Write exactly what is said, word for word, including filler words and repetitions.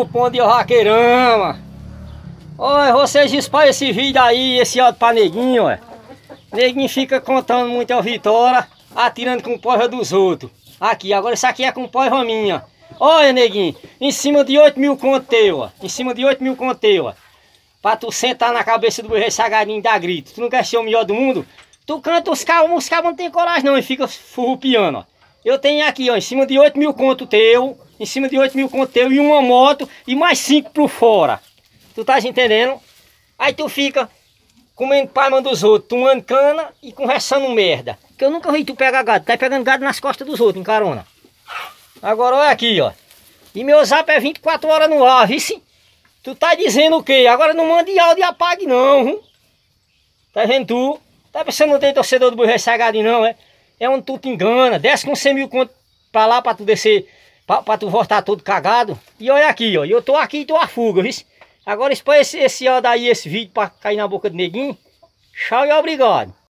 povo, bom dia, vaqueirama. Oi, vocês espalham esse vídeo aí, esse áudio pra neguinho, ó. Neguinho fica contando muita vitória, atirando com porra dos outros. Aqui, agora isso aqui é com porra minha. Olha, neguinho, em cima de oito mil conto teu, ó. Em cima de oito mil conto teu, ó. Pra tu sentar na cabeça do rei sagarinho e dar grito. Tu não quer ser o melhor do mundo? Tu canta os cabos, os cabos não tem coragem não e fica furrupiando, ó. Eu tenho aqui, ó, em cima de oito mil conto teu, em cima de oito mil conto teu e uma moto e mais cinco por fora. Tu tá entendendo? Aí tu fica comendo palma dos outros, tomando cana e conversando merda. Que eu nunca vi tu pegar gado, tá pegando gado nas costas dos outros, em carona. Agora olha aqui, ó. E meu zap é vinte e quatro horas no ar, vice? Tu tá dizendo o quê? Agora não mande áudio e apague não, hum? Tá vendo tu? Tá pensando que não tem torcedor do Burro Sagado não, é? É onde tu te engana. Desce com cem mil conto pra lá pra tu descer, pra, pra tu voltar todo cagado. E olha aqui, ó. Eu tô aqui e tô a fuga, viu? Agora expõe esse, esse áudio aí, esse vídeo pra cair na boca do neguinho. Tchau e obrigado.